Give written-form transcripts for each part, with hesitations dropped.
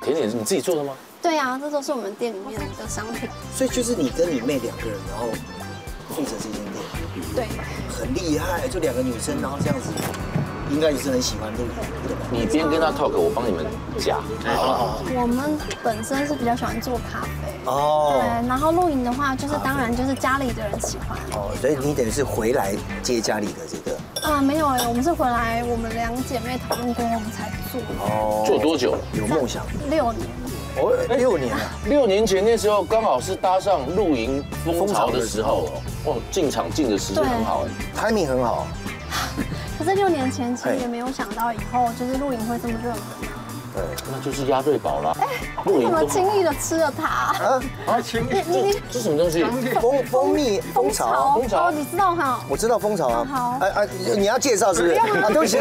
甜点是你自己做的吗？ 对啊，这都是我们店里面的商品。 所以就是你跟你妹2个人，然后负责这间店， 对， 很厉害，就2个女生，然后这样子，应该也是很喜欢露营，对吧？ 你边跟他 talk， 我帮你们夹。 我们本身是比较喜欢做咖啡。 哦。 对，然后露营的话，就是当然就是家里的人喜欢。 哦，所以你等于是回来接家里的这个。 没有哎，我们是回来我们2姐妹讨论过后我们才做。 哦。 做多久？ 有梦想。 6年。 哦，6年啊 ！6年前那时候刚好是搭上露营风潮的时候哦，进场进的时间很好哎 ，timing 很好。 可是6年前其实也没有想到以后就是露营会这么热门。 对，那就是押对宝了。 你怎么轻易的吃了它？ 轻易？你这什么东西？ 蜂蜜蜂巢。 蜂巢，你知道哈？ 我知道蜂巢啊。 好。 你要介绍是不是？啊，对不起。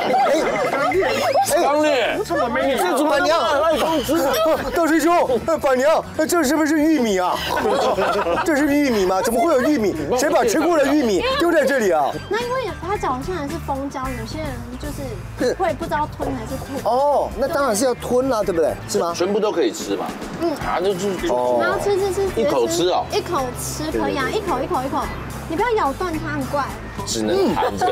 刚烈， 这么美女，这板娘，大师兄，板娘，这是不是玉米啊？这是玉米吗？怎么会有玉米？谁把吃过的玉米丢在这里啊？ 那因为它脚下来是蜂胶，有些人就是会不知道吞还是吐。 哦，那当然是要吞啦，对不对？是吗？ 全部都可以吃嘛。就是然后吃， 一口吃哦。 一口吃可以啊，一口，你不要咬断它，很怪。 只能含着。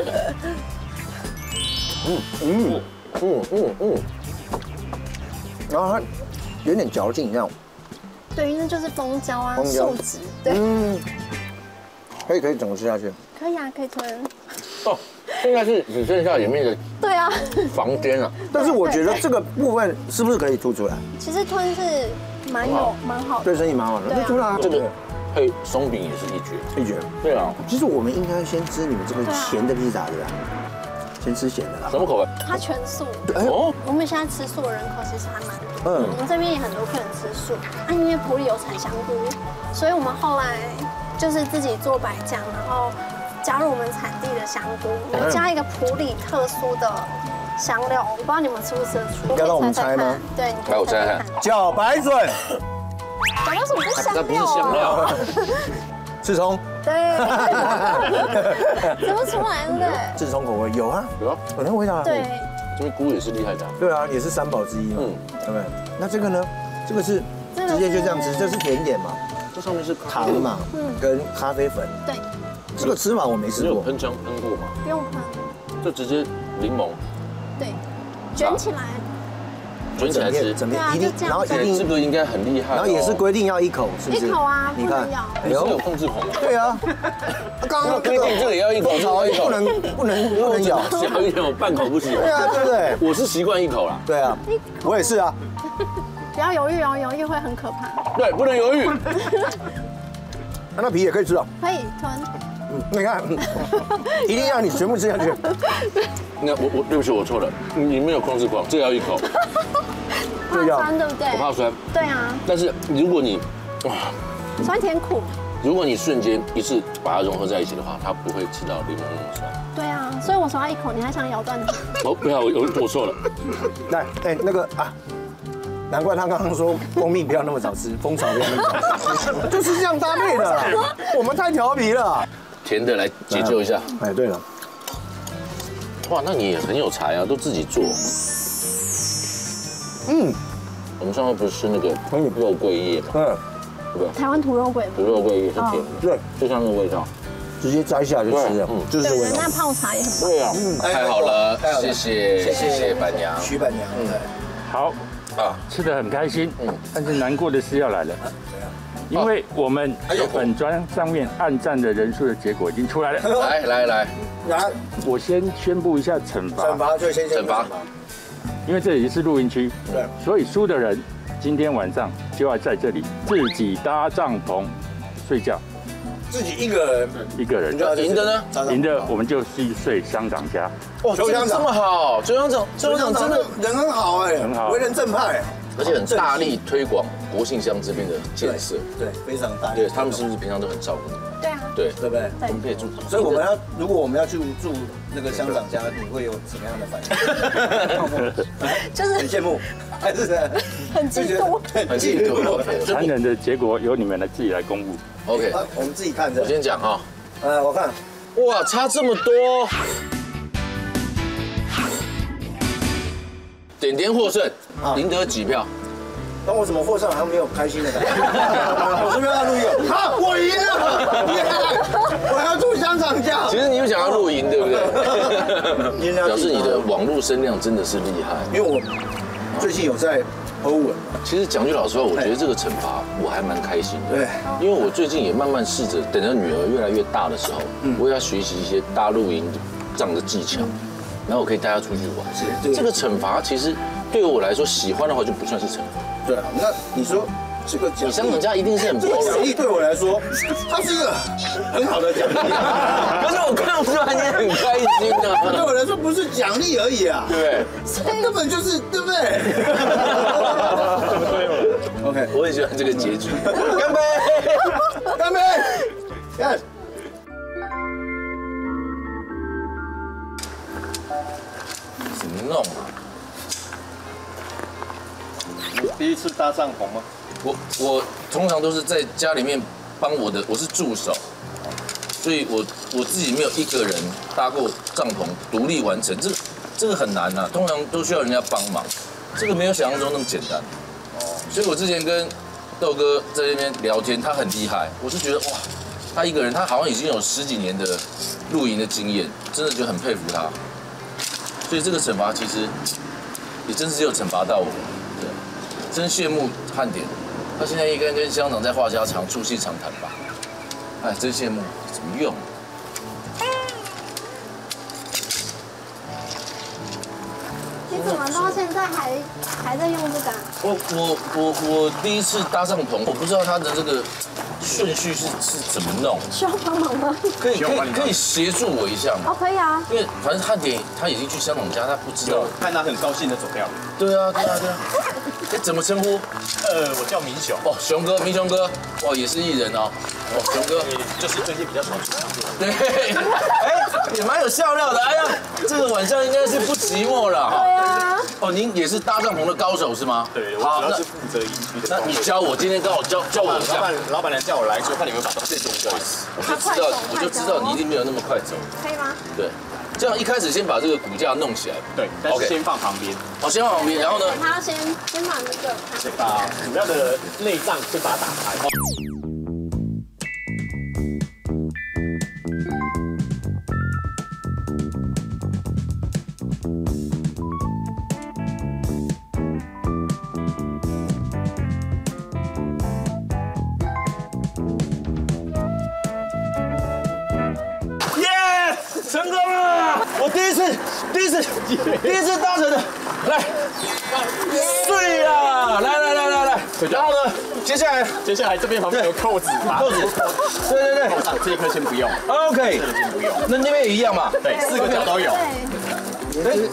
然后它有点嚼劲，这样。 对，那就是蜂胶啊，树脂。对。 可以整个吃下去。 可以啊，可以吞。 哦，现在是只剩下里面的。 对啊。 房间啊。 但是我觉得这个部分是不是可以吐出来？ 其实吞是蛮好的。 对生意蛮好的。那吐来这个配松饼也是一绝。对啊。 其实我们应该先吃你们这个咸的披萨，对吧？先吃咸的啦。 什么口味？ 它全素。 哦。 我们现在吃素的人口其实还蛮多。我们这边也很多客人吃素。因为埔里有产香菇，所以我们后来就是自己做白酱，然后加入我们产地的香菇，我们加一个埔里特殊的香料，我不知道你们吃不吃得出。 要让我们猜吗？ 对，你来我猜猜。 茭白笋。 茭白笋不是香料。 那不是香料。 刺葱。 对。怎么出来的？ 刺葱口味有啊， 有那个味道。 对。 因为菇也是厉害的。 对啊，也是3宝之一嘛。对不对？那这个呢？这个是直接就这样吃，这是甜点嘛？ 这上面是糖嘛，跟咖啡粉。 对。 这个吃法我没吃过。 有喷枪喷过吗？ 不用喷。 就直接柠檬。 对。卷起来。 卷起来吃， 整片一定，然后一定这个应该很厉害。 然后也是规定要1口，是不是？ 1口啊， 你看， 你是有控制狂。 对啊。 刚刚规定这个也要1口， 不能咬， 小一点，我半口不行。 对啊，对不对？ 我是习惯1口啦。 对啊，我也是啊。 不要犹豫哦，犹豫会很可怕。 对，不能犹豫。 那皮也可以吃哦。 可以吞。 你看，一定要你全部吃下去。 那我对不起，我错了，你没有控制狂，这要1口。 怕酸对不对？ 我怕酸。 对啊。 但是如果你酸甜苦。 如果你瞬间一次把它融合在一起的话，它不会吃到柠檬那么酸。 对啊，所以我说要1口，你还想咬断它？ 哦，不要，我错了。 来，那个啊，难怪他刚刚说蜂蜜不要那么早吃，蜂巢不要那么早吃，就是这样搭配的。我们太调皮了。 甜的来解救一下。 哎，对了。 哇，那你也很有才啊，都自己做。我们上次不是吃那个肉桂叶嘛？对不对？ 台湾土肉桂。 土肉桂叶是甜的， 对， 就像那个味道， 直接摘下就吃了，就是味道。 那泡茶也很棒。 对啊，太好了，谢谢板娘， 徐板娘。 好啊，吃得很开心，但是难过的事要来了。因为我们本专上面按赞的人数的结果已经出来了。 来， 我先宣布一下惩罚。 惩罚就先惩罚， 因为这里是露营区， 对， 所以输的人今天晚上就要在这里自己搭帐篷睡觉。 自己一个人。 赢的呢？ 赢的我们就去睡乡长家。 哇，这么好，周乡长真的人很好哎， 很好， 为人正派。 而且很大力推广国姓乡这边的建设， 对，非常大力。 对他们是不是平常都很照顾你？ 对啊， 对不对？ 我们可以住。 所以如果我们要去住那个乡长家，你会有什么样的反应？ 就是很羡慕，还是很嫉妒， 很嫉妒。 残忍的结果由你们自己来公布。 OK， 我们自己看着。 我先讲哈。 我看， 哇，差这么多。点获胜，赢得几票？ 当我怎么货上好像没有开心的感觉。我这边要录一个，好，我赢了，耶！我要住香肠酱。 其实你们想要露营，对不对？表示你的网络声量真的是厉害。 因为我最近有在欧文。 其实讲句老实话，我觉得这个惩罚我还蛮开心的。 对， 因为我最近也慢慢试着，等着女儿越来越大的时候，我也要学习一些搭露营这样的技巧，然后我可以带她出去玩。是，这个惩罚其实对于我来说，喜欢的话就不算是惩罚。 对啊，那你说这个奖励， 香肠家一定是很包容。 奖励对我来说，它是一个很好的奖励。 可是我看出来你很开心啊。 对我来说不是奖励而已啊， 对， 根本就是对不对？OK， 我也喜欢这个结局。干杯！ 干杯！看。 怎么弄啊？ 第一次搭帐篷吗？ 我通常都是在家里面帮我是助手，所以我自己没有一个人搭过帐篷独立完成，这个很难呐，通常都需要人家帮忙，这个没有想象中那么简单。所以我之前跟豆哥在那边聊天，他很厉害，我是觉得哇，他一个人他好像已经有10几年的露营的经验，真的就很佩服他。所以这个惩罚其实也真是有惩罚到我，对，真羡慕汉典，他现在一个人跟香肠在话家常，促膝长谈吧，哎，真羡慕，怎么用？ 你怎么到现在还在用这个？ 我第一次搭帐篷，我不知道他的这个顺序是怎么弄， 需要帮忙吗？ 可以协助我一下吗？ 哦，可以啊。 因为反正汉典他已经去香肠家，他不知道。 看他很高兴的走掉。 对啊。哎，怎么称呼？ 我叫明雄。 哦，雄哥，明雄哥，哇，也是艺人哦。哦，雄哥， 就是最近比较少出场。 对，哎，也蛮有笑料的。哎呀，这个晚上应该是不寂寞了哈。 对啊。 哦，您也是搭帐篷的高手是吗？ 对，我主要是负责营区的。 那你教我，今天刚好教我一下。 老板娘叫我来说，看你们把东西做一次。 我就知道你一定没有那么快走。 可以吗？ 对，这样一开始先把这个骨架弄起来。 对，但是先放旁边。 哦，先放旁边，然后呢？ 他先把那个， 先把主要的内脏先把它打开。 成功了！我第一次搭乘的，来，睡啦！来，然后呢？接下来这边旁边有扣子，扣子，对， 扣上这一颗先不用 ，OK， 先不用， 那边也一样嘛， 对，4个角都有。 对。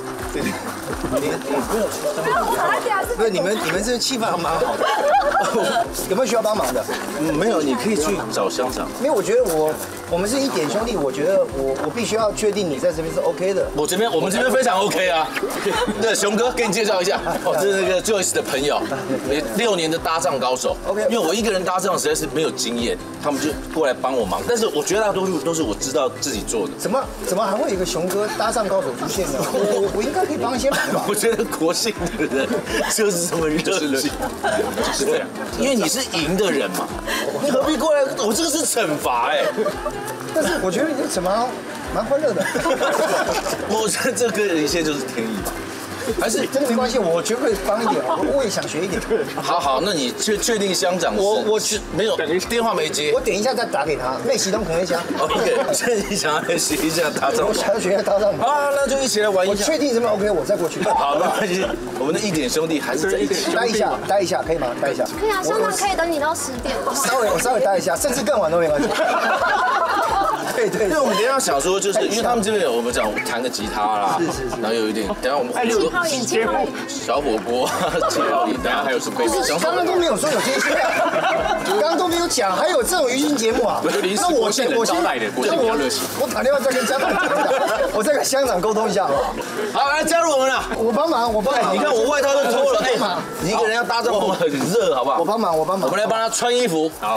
不是你们这气氛还蛮好的，有没有需要帮忙的？ 没有，你可以去找乡长。 因为我觉得我们是一点兄弟，我觉得我必须要确定你在这边是 OK 的。 我们这边非常 OK 啊。那熊哥给你介绍一下，哦，这是那个 Joyce 的朋友，6年的搭帐高手。 OK， 因为我一个人搭帐实在是没有经验，他们就过来帮我忙。但是我绝大多数都是我知道自己做的。 怎么还会有一个熊哥搭帐高手出现呢？我应该可以帮一些忙吧？ 我觉得国姓的人就是这么热情，是这样，因为你是赢的人嘛，你何必过来？我这个是惩罚哎。 但是我觉得你这惩罚蛮欢乐的。 我觉得这个一切就是天意吧。还是真的没关系，我绝对帮一点，我也想学一点。 好，那你确定乡长我没有电话没接， 我点一下再打给他，内启动可能一下。 OK， 现在你想要来学一下搭帐篷？ 我想要学一下搭帐篷。 啊，那就一起来玩一下。 我确定这边 OK， 我再过去。 好，没关系，我们的一点兄弟还是在一起。 待一下，可以吗？待一下。 可以啊，香肠可以等你到10点。 我稍微待一下，甚至更晚都没关系。对， 因为我们等一下想说，就是因为他们这边有我们讲弹个吉他啦，是，然后有一点，等下我们气泡饮， 小火锅、气泡饮，等下还有什么？ 刚刚都没有说有这些，刚刚都没有讲，还有这种娱乐节目啊？ 那我先招待的，国庆比较热情。 我打电话再跟乡长讲一下，我再跟乡长沟通一下，好不好？ 好，来加入我们了。 我帮忙。 你看我外套都脱了，哎，你一个人要搭帐篷很热，好不好？ 我帮忙。 我们来帮他穿衣服。好。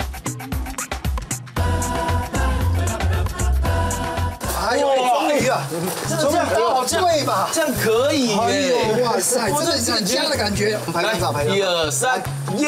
哎呦，终于啊！ 这样好， 对吧？ 这样可以耶！ 哎呦，哇塞，真的是家的感觉。拍个照，拍个照。1、2、3，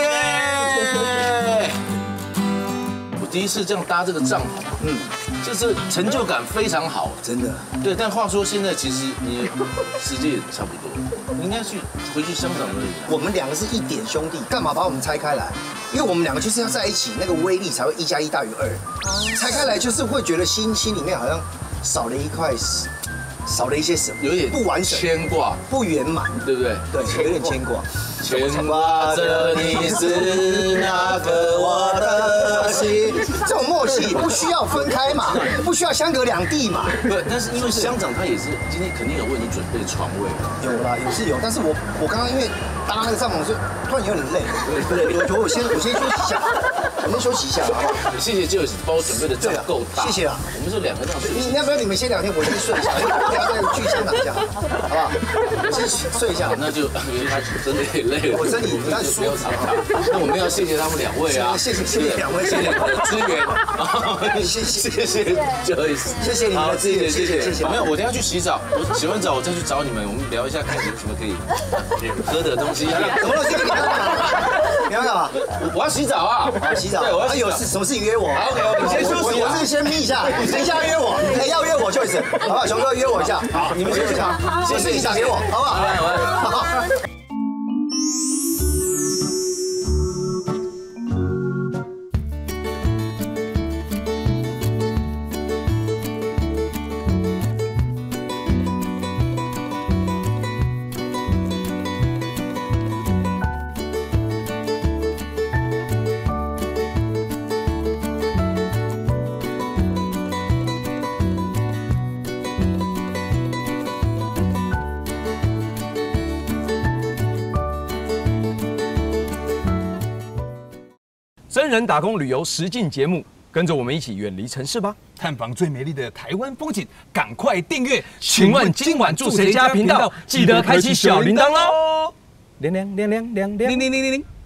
耶！我第一次这样搭这个帐篷，就是成就感非常好， 真的。 对，但话说现在其实你时间也差不多，你应该回去香港而已。 我们2个是一点兄弟，干嘛把我们拆开来？因为我们2个就是要在一起，那个威力才会1+1大于2。拆开来就是会觉得心里面好像少了一块，少了一些什么， 有点不完整、 牵挂、 不圆满， 对不对？ 对，有点牵挂。 牵挂着你是那个我的心。 这种默契不需要分开嘛，不需要相隔2地嘛。 不，但是因为乡长他也是今天肯定有为你准备床位。 有啦，有是有，但是我刚刚因为搭那个帐篷，所以突然有点累。对，我先休息一下，我先休息一下，好不好？ 谢谢 Joyce 帮我准备的帐够大。 谢谢啦。 我们是2个这样睡。 要不要你们先聊天，我先睡一下，等下再去香港一下，好不好？我先睡一下。 那就因为他真的也累了， 我身体不太舒服。 那我们要谢谢他们2位啊， 谢谢2位， 谢谢你们的支援，谢谢 Joyce， 谢谢你们的支援，谢谢。 没有，我等下去洗澡，我洗完澡我再去找你们，我们聊一下看有什么可以喝的东西。 什么东西？你要干嘛？ 我要洗澡啊！ 洗澡。 对，我要洗澡。 有什么事约我 OK， 你先休息。 我是先眯一下，等一下约我，要约我 Joyce，好不好？熊哥约我一下。好，你们先去忙，有事情打给我，好不好？好。 真人打工旅游实境节目，跟着我们一起远离城市吧，探访最美丽的台湾风景。赶快订阅！请问今晚住谁家频道？记得开启小铃铛喽！铃铃铃铃铃铃铃铃铃铃。